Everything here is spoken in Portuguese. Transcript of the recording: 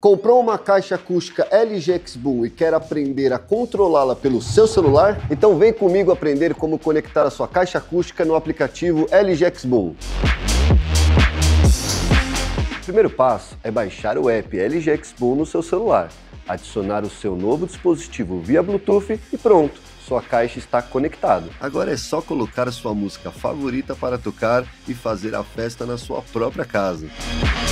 Comprou uma caixa acústica LG X-Boom e quer aprender a controlá-la pelo seu celular? Então vem comigo aprender como conectar a sua caixa acústica no aplicativo LG X-Boom. O primeiro passo é baixar o app LG X-Boom no seu celular, adicionar o seu novo dispositivo via Bluetooth e pronto, sua caixa está conectada. Agora é só colocar a sua música favorita para tocar e fazer a festa na sua própria casa.